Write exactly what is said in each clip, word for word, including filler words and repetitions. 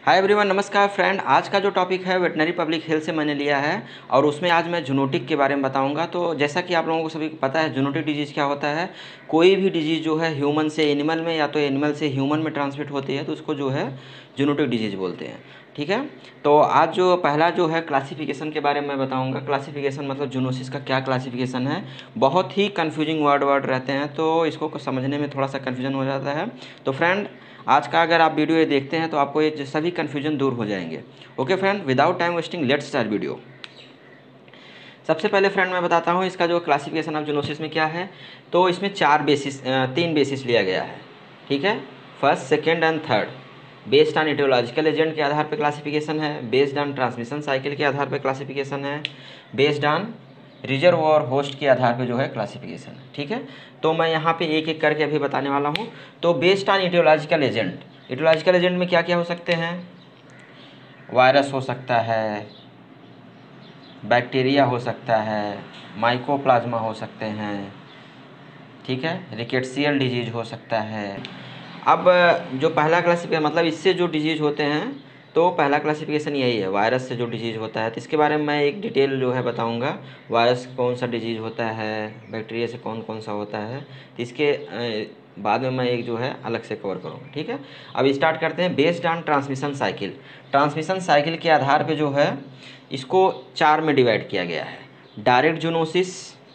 Hi everyone, नमस्कार friend. आज का जो टॉपिक है वेटनरी पब्लिक हेल्थ से मैंने लिया है और उसमें आज मैं जूनोटिक के बारे में बताऊंगा। तो जैसा कि आप लोगों को सभी को पता है, जूनोटिक डिजीज़ क्या होता है। कोई भी डिजीज़ जो है ह्यूमन से एनिमल में या तो एनिमल से ह्यूमन में ट्रांसमिट होती है तो उसको जो है जूनोटिक डिजीज़ बोलते हैं। ठीक है, तो आज जो पहला जो है क्लासिफिकेशन के बारे में मैं बताऊँगा। क्लासिफिकेशन मतलब जूनोसिस का क्या क्लासिफिकेशन है। बहुत ही कन्फ्यूजिंग वर्ड वर्ड रहते हैं तो इसको समझने में थोड़ा सा कन्फ्यूजन हो जाता है। तो फ्रेंड, आज का अगर आप वीडियो ये देखते हैं तो आपको ये सभी कन्फ्यूजन दूर हो जाएंगे। Okay friend, without time wasting let's start video. सबसे पहले फ्रेंड मैं बताता हूँ इसका जो क्लासिफिकेशन ऑफ जूनोसिस में क्या है। तो इसमें चार बेसिस तीन बेसिस लिया गया है। ठीक है, first, second and third. Based on etiological agent के आधार पर क्लासिफिकेशन है, बेस्ड ऑन ट्रांसमिशन साइकिल के आधार पर क्लासिफिकेशन है, बेस्ड ऑन रिजर्व और होस्ट के आधार पे जो है क्लासिफिकेशन है। ठीक है, तो मैं यहाँ पे एक एक करके अभी बताने वाला हूँ। तो based on etiological agent, etiological agent में क्या क्या हो सकते हैं। वायरस हो सकता है, बैक्टीरिया हो सकता है, माइकोप्लाज्मा हो सकते हैं। ठीक है, रिकेट्सियल डिजीज हो सकता है। अब जो पहला क्लासिफिकेशन मतलब इससे जो डिजीज होते हैं तो पहला क्लासिफिकेशन यही है, वायरस से जो डिजीज़ होता है। तो इसके बारे में मैं एक डिटेल जो है बताऊंगा। वायरस कौन सा डिजीज़ होता है, बैक्टीरिया से कौन कौन सा होता है, तो इसके बाद में मैं एक जो है अलग से कवर करूँगा। ठीक है, अब स्टार्ट करते हैं। Based on transmission cycle, transmission cycle के आधार पर जो है इसको चार में डिवाइड किया गया है। डायरेक्ट जूनोसिस,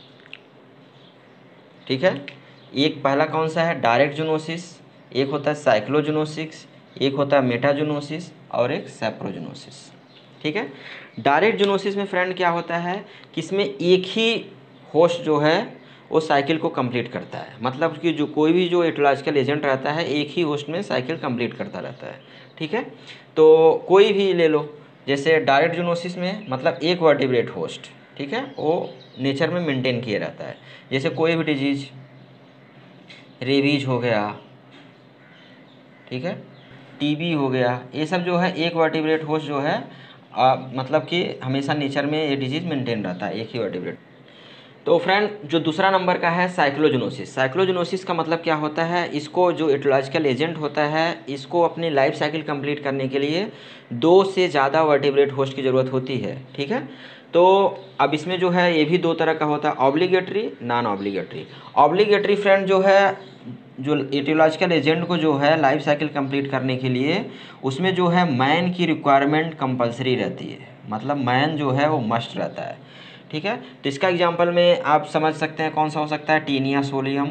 ठीक है, एक पहला कौन सा है, डायरेक्ट जूनोसिस। एक होता है साइक्लोजूनोसिस, एक होता है मेटाजूनोसिस और एक सेप्रोजूनोसिस। ठीक है, डायरेक्ट जूनोसिस में फ्रेंड क्या होता है कि इसमें एक ही होस्ट जो है वो साइकिल को कंप्लीट करता है। मतलब कि जो कोई भी जो एटियोलॉजिकल एजेंट रहता है एक ही होस्ट में साइकिल कंप्लीट करता रहता है। ठीक है, तो कोई भी ले लो, जैसे डायरेक्ट जूनोसिस में मतलब एक वर्टिब्रेट होस्ट, ठीक है, वो नेचर में मेंटेन किया रहता है। जैसे कोई भी डिजीज़, रेबीज हो गया, ठीक है, टीबी हो गया, ये सब जो है एक वर्टिब्रेट होस्ट जो है आ, मतलब कि हमेशा नेचर में ये डिजीज़ मेंटेन रहता है, एक ही वर्टिब्रेट। तो फ्रेंड, जो दूसरा नंबर का है साइक्लोजूनोसिस। साइक्लोजूनोसिस का मतलब क्या होता है, इसको जो एटियोलॉजिकल एजेंट होता है इसको अपनी लाइफ साइकिल कंप्लीट करने के लिए दो से ज़्यादा वर्टिब्रेट होस्ट की ज़रूरत होती है। ठीक है, तो अब इसमें जो है ये भी दो तरह का होता है, obligatory, non obligatory. Obligatory friend जो है, जो एटियोलॉजिकल एजेंट को जो है लाइफ साइकिल कंप्लीट करने के लिए उसमें जो है मैन की रिक्वायरमेंट कंपलसरी रहती है, मतलब मैन जो है वो मस्ट रहता है। ठीक है, तो इसका एग्जांपल में आप समझ सकते हैं कौन सा हो सकता है, टीनिया सोलियम,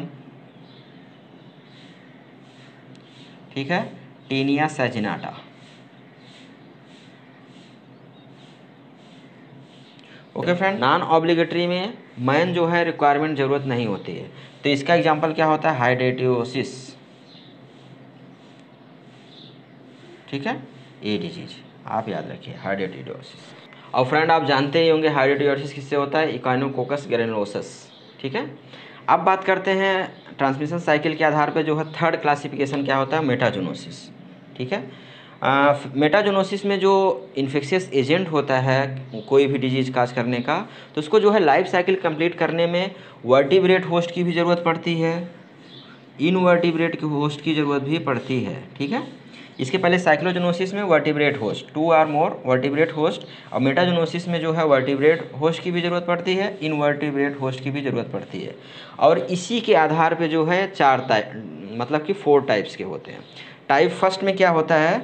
ठीक है, taenia saginata. Okay friend, non obligatory में मैन जो है रिक्वायरमेंट ज़रूरत नहीं होती है। तो इसका एग्जांपल क्या होता है, हाइड्रेटियोसिस। ठीक है, ये डिजीज आप याद रखिए, हाइड्रेटियोसिस। और फ्रेंड आप जानते ही होंगे हाइड्रेटियोसिस किससे होता है, इक्वाइनोकोकस ग्रेनुलोसस। ठीक है, अब बात करते हैं ट्रांसमिशन साइकिल के आधार पर जो है थर्ड क्लासिफिकेशन क्या होता है, मेटाजूनोसिस। ठीक है, मेटाजूनोसिस में जो इन्फेक्शियस एजेंट होता है कोई भी डिजीज़ काज करने का, तो उसको जो है लाइफ साइकिल कंप्लीट करने में वर्टिब्रेट होस्ट की भी ज़रूरत पड़ती है, इनवर्टिब्रेट की होस्ट की ज़रूरत भी पड़ती है। ठीक है, इसके पहले साइक्लोजूनोसिस में vertebrate host, two or more vertebrate host, और मेटाजूनोसिस में जो है वर्टिब्रेट होस्ट की भी ज़रूरत पड़ती है, इनवर्टिब्रेट होस्ट की भी ज़रूरत पड़ती है। और इसी के आधार पे जो है चार टाइप, मतलब कि फोर टाइप्स के होते हैं। टाइप फर्स्ट में क्या होता है,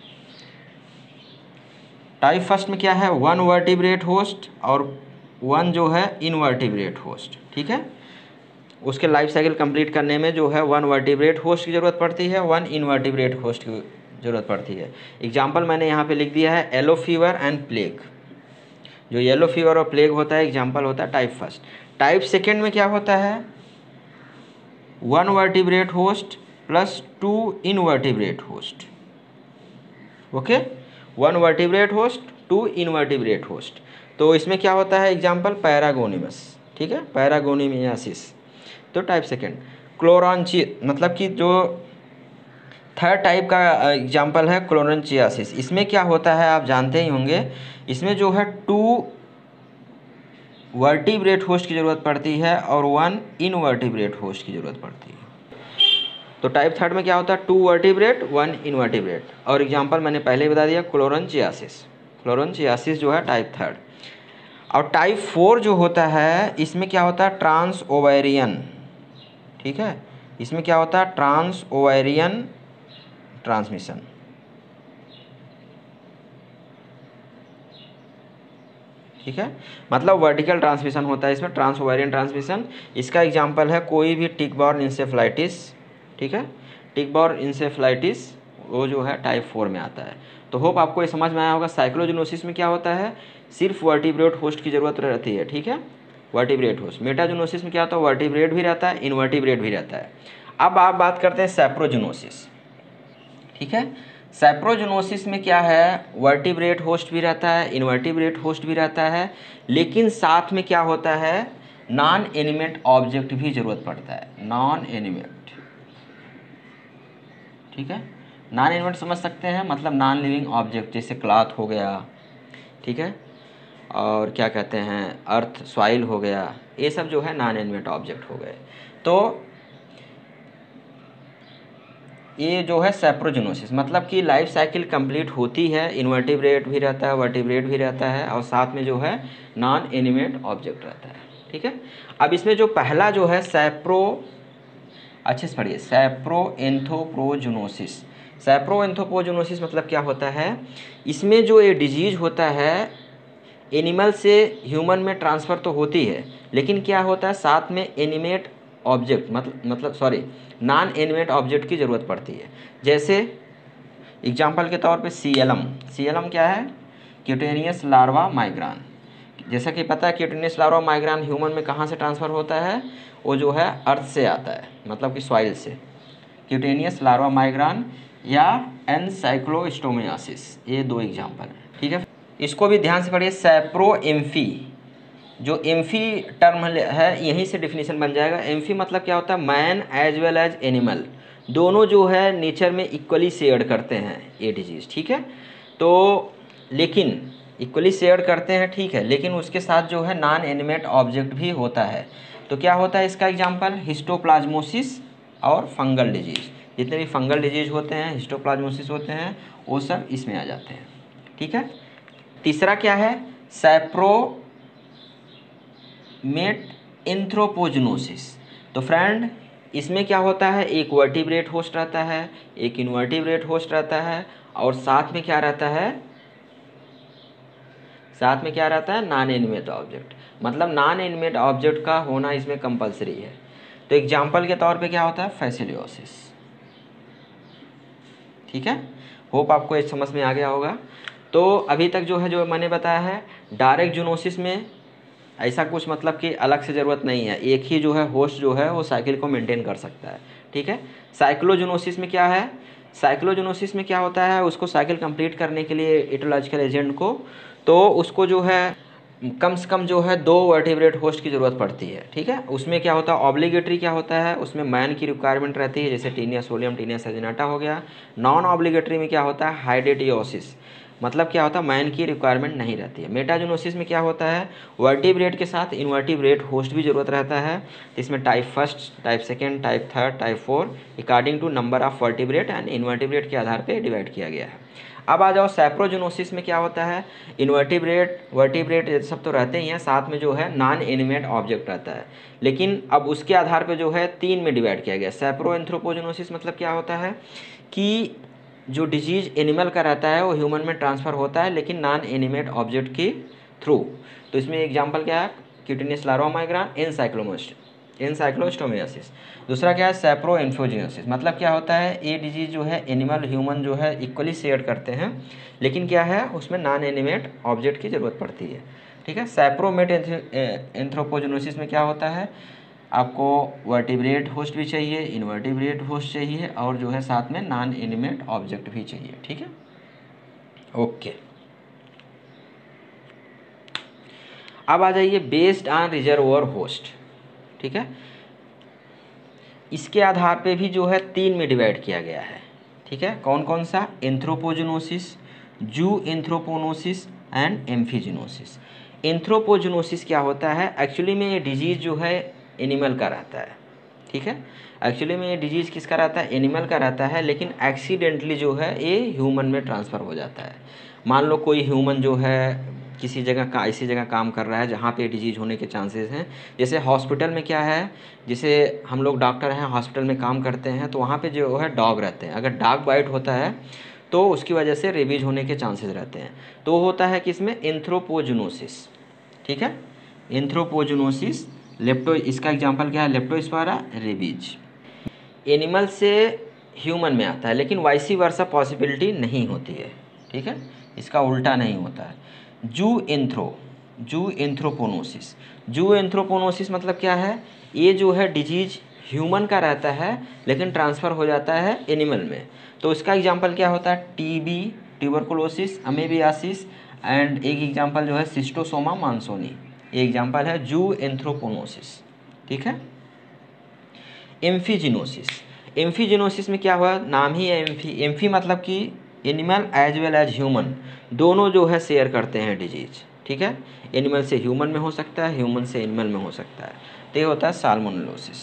टाइप फर्स्ट में क्या है, वन वर्टिब्रेट होस्ट और वन जो है इनवर्टिब्रेट होस्ट। ठीक है, उसके लाइफ साइकिल कंप्लीट करने में जो है वन वर्टिब्रेट होस्ट की ज़रूरत पड़ती है, वन इनवर्टिब्रेट होस्ट की ज़रूरत पड़ती है। एग्जाम्पल मैंने यहाँ पे लिख दिया है, येलो फीवर एंड प्लेग। जो येलो फीवर और प्लेग होता है एग्जाम्पल होता है टाइप फर्स्ट। टाइप सेकेंड में क्या होता है, one vertebrate host plus two invertebrate host. Okay, one vertebrate host, two invertebrate host. तो इसमें क्या होता है एग्जाम्पल, पैरागोनिमस। ठीक है, पैरागोनिमियासिस। तो टाइप सेकेंड। क्लोरांची मतलब कि जो थर्ड टाइप का एग्जांपल है क्लोरेंचियासिस। इसमें क्या होता है आप जानते ही होंगे, इसमें जो है टू वर्टिब्रेट होस्ट की ज़रूरत पड़ती है और वन इनवर्टिब्रेट होस्ट की ज़रूरत पड़ती है। तो टाइप थर्ड में क्या होता है, टू वर्टिब्रेट वन इनवर्टिब्रेट। और एग्जांपल मैंने पहले ही बता दिया, क्लोरनचियासिस। क्लोरनचियासिस जो है टाइप थर्ड। और टाइप फोर जो होता है इसमें क्या होता है, ट्रांस ओवेरियन। ठीक है, इसमें क्या होता है, ट्रांस ओवेरियन ट्रांसमिशन। ठीक है, मतलब वर्टिकल ट्रांसमिशन होता है इसमें, ट्रांस ओवेरियन ट्रांसमिशन। इसका एग्जांपल है कोई भी टिक बॉर्न इंसेफ्लाइटिस। ठीक है, टिक बॉर्न इंसेफ्लाइटिस वो जो है टाइप फोर में आता है। तो होप आपको ये समझ में आया होगा। साइक्लोजोनोसिस में क्या होता है, सिर्फ वर्टिब्रेट होस्ट की ज़रूरत रहती है। ठीक है, वर्टिब्रेट होस्ट। मेटाजोनोसिस में क्या होता है, वर्टिब्रेट भी रहता है, इनवर्टिब्रेट भी रहता है। अब आप बात करते हैं सैप्रोजोनोसिस। ठीक है, सैप्रोजोनोसिस में क्या है, वर्टिब्रेट होस्ट भी रहता है, इनवर्टिब्रेट होस्ट भी रहता है, लेकिन साथ में क्या होता है, नॉन एनिमेट ऑब्जेक्ट भी जरूरत पड़ता है, नॉन एनिमेट। ठीक है, नॉन एनिमेट समझ सकते हैं, मतलब नॉन लिविंग ऑब्जेक्ट, जैसे क्लॉथ हो गया। ठीक है, और क्या कहते हैं, अर्थ सॉइल हो गया, ये सब जो है नॉन एनिमेट ऑब्जेक्ट हो गए। तो ये जो है सैप्रोजोनोसिस, मतलब कि लाइफ साइकिल कंप्लीट होती है, इनवर्टिब्रेट भी रहता है, वर्टिब्रेट भी रहता है, और साथ में जो है नॉन एनिमेट ऑब्जेक्ट रहता है। ठीक है, अब इसमें जो पहला जो है सैप्रो, अच्छे से पढ़िए, सैप्रोएंथोप्रोजोनोसिस। सैप्रोएंथोप्रोजोनोसिस मतलब क्या होता है, इसमें जो ये डिजीज होता है एनिमल से ह्यूमन में ट्रांसफ़र तो होती है, लेकिन क्या होता है साथ में एनिमेट ऑब्जेक्ट, मतलब मतलब सॉरी नॉन एनिमेट ऑब्जेक्ट की ज़रूरत पड़ती है। जैसे एग्जांपल के तौर पे सीएलएम। सीएलएम क्या है, क्यूटेनियस लार्वा माइग्रान। जैसा कि पता है क्यूटेनियस लार्वा माइग्रान ह्यूमन में कहाँ से ट्रांसफ़र होता है, वो जो है अर्थ से आता है, मतलब कि सॉइल से। क्यूटेनियस लार्वा माइग्रान या एनसाइक्लोस्टोमियासिस, ये दो एग्जाम्पल हैं। ठीक है, इसको भी ध्यान से पढ़िए। सैप्रोएम्फी, जो एम्फी टर्म है यहीं से डिफिनीशन बन जाएगा। एम्फी मतलब क्या होता है, man as well as animal, दोनों जो है नेचर में इक्वली शेयर करते हैं ये डिजीज़। ठीक है, तो लेकिन इक्वली शेयर करते हैं, ठीक है, लेकिन उसके साथ जो है नॉन एनिमेट ऑब्जेक्ट भी होता है। तो क्या होता है इसका एग्जाम्पल, हिस्टोप्लाज्मोसिस और फंगल डिजीज़। जितने भी फंगल डिजीज़ होते हैं, हिस्टोप्लाज्मोसिस होते हैं, वो सब इसमें आ जाते हैं। ठीक है, तीसरा क्या है, सैप्रोमेट एंथ्रोपोजोनोसिस। तो फ्रेंड इसमें क्या होता है, एक वर्टिब्रेट होस्ट रहता है, एक इनवर्टिब्रेट होस्ट रहता है, और साथ में क्या रहता है, साथ में क्या रहता है, नॉन एनिमेट ऑब्जेक्ट। मतलब नॉन एनिमेट ऑब्जेक्ट का होना इसमें कंपलसरी है। तो एग्जाम्पल के तौर पे क्या होता है, फैसिलियोसिस। ठीक है, होप आपको ये समझ में आ गया होगा। तो अभी तक जो है जो मैंने बताया है, डायरेक्ट जूनोसिस में ऐसा कुछ मतलब कि अलग से ज़रूरत नहीं है, एक ही जो है होस्ट जो है वो साइकिल को मेंटेन कर सकता है। ठीक है, साइक्लोजोनोसिस में क्या है, साइक्लोजोनोसिस में क्या होता है, उसको साइकिल कंप्लीट करने के लिए एटोलॉजिकल एजेंट को, तो उसको जो है कम से कम जो है दो वर्टिब्रेट होस्ट की ज़रूरत पड़ती है। ठीक है, उसमें क्या होता है, ऑब्लिगेटरी क्या होता है, उसमें मैन की रिक्वायरमेंट रहती है, जैसे टीनिया सोलियम, टीनिया सैजिनाटा हो गया। नॉन ऑब्लिगेटरी में क्या होता है, हाइडेटियोसिस, मतलब क्या होता है, मैन की रिक्वायरमेंट नहीं रहती है। मेटाजोनोसिस में क्या होता है, वर्टिब्रेट के साथ इनवर्टिब्रेट होस्ट भी ज़रूरत रहता है। इसमें type first, type second, type third, type four according to number of vertebrate and invertebrate के आधार पर डिवाइड किया गया है। अब आ जाओ सैप्रोजोनोसिस में क्या होता है, इनवर्टिब्रेट वर्टिब्रेट ये सब तो रहते ही हैं, साथ में जो है नॉन एनिमेट ऑब्जेक्ट रहता है, लेकिन अब उसके आधार पे जो है तीन में डिवाइड किया गया। सैप्रोएंथ्रोपोजोनोसिस मतलब क्या होता है कि जो डिजीज एनिमल का रहता है वो ह्यूमन में ट्रांसफ़र होता है, लेकिन नॉन एनिमेट ऑब्जेक्ट के थ्रू। तो इसमें एग्जाम्पल क्या है, क्यूटेनियस लार्वा माइग्रान, एनसाइक्लोमोस्ट एनसाइक्लोस्टोमियासिस। दूसरा क्या है, सैप्रोएंथोजिनोसिस, मतलब क्या होता है, ये डिजीज़ जो है एनिमल ह्यूमन जो है इक्वली शेयर करते हैं, लेकिन क्या है उसमें नॉन एनिमेट ऑब्जेक्ट की ज़रूरत पड़ती है। ठीक है, सैप्रोमेट एंथ्रोपोजोनोसिस में क्या होता है, आपको वर्टिब्रेट होस्ट भी चाहिए, इनवर्टिब्रेट होस्ट चाहिए, और जो है साथ में नॉन एनिमेट ऑब्जेक्ट भी चाहिए। ठीक है, ओके। अब आ जाइए बेस्ड ऑन रिजर्वोयर होस्ट। ठीक है, इसके आधार पे भी जो है तीन में डिवाइड किया गया है। ठीक है, कौन कौन सा, एंथ्रोपोजोनोसिस, जू एंथ्रोपोनोसिस एंड एम्फीजिनोसिस। एंथ्रोपोजोनोसिस क्या होता है, एक्चुअली में ये डिजीज़ जो है एनिमल का रहता है। ठीक है। एक्चुअली में ये डिजीज़ किसका रहता है, एनिमल का रहता है, लेकिन एक्सीडेंटली जो है ये ह्यूमन में ट्रांसफ़र हो जाता है। मान लो कोई ह्यूमन जो है किसी जगह का ऐसी जगह काम कर रहा है जहाँ पे डिजीज़ होने के चांसेस हैं। जैसे हॉस्पिटल में क्या है, जैसे हम लोग डॉक्टर हैं, हॉस्पिटल में काम करते हैं, तो वहाँ पे जो है डॉग रहते हैं। अगर डॉग बाइट होता है तो उसकी वजह से रेबीज होने के चांसेस रहते हैं। तो वो होता है कि इसमें एंथ्रोपोजोनोसिस, ठीक है, एंथ्रोपोजोनोसिस। लेप्टो इसका एग्जांपल क्या है, लेप्टोस्पायरा, रेबीज। एनिमल से ह्यूमन में आता है, लेकिन वाइसी वर्सा पॉसिबिलिटी नहीं होती है, ठीक है, इसका उल्टा नहीं होता है। जू एंथ्रो जू एंथ्रोपोनोसिस जू एंथ्रोपोनोसिस मतलब क्या है, ये जो है डिजीज ह्यूमन का रहता है लेकिन ट्रांसफ़र हो जाता है एनिमल में। तो इसका एग्जांपल क्या होता है, टीबी, ट्यूबरकुलोसिस, अमेबियासिस, एंड एक एग्जांपल जो है सिस्टोसोमा मानसोनी, ये एग्जांपल है जू एंथ्रोपोनोसिस, ठीक है। एम्फीजिनोसिस एम्फीजिनोसिस में क्या हुआ, नाम ही है एम्फी। एम्फी मतलब कि animal as well as human दोनों जो है शेयर करते हैं डिजीज, ठीक है। एनिमल से ह्यूमन में हो सकता है, ह्यूमन से एनिमल में हो सकता है। तो ये होता है साल्मोनेलोसिस,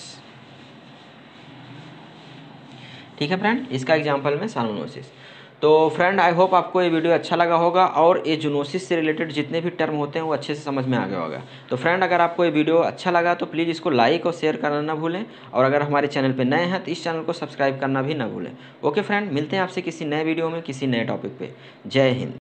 ठीक है फ्रेंड, इसका एग्जांपल में साल्मोनेलोसिस। तो फ्रेंड आई होप आपको ये वीडियो अच्छा लगा होगा और ये जूनोसिस से रिलेटेड जितने भी टर्म होते हैं वो अच्छे से समझ में आ गया होगा। तो फ्रेंड अगर आपको ये वीडियो अच्छा लगा तो प्लीज़ इसको लाइक और शेयर करना ना भूलें, और अगर हमारे चैनल पे नए हैं तो इस चैनल को सब्सक्राइब करना भी ना भूलें। ओके फ्रेंड, मिलते हैं आपसे किसी नए वीडियो में किसी नए टॉपिक पे। जय हिंद।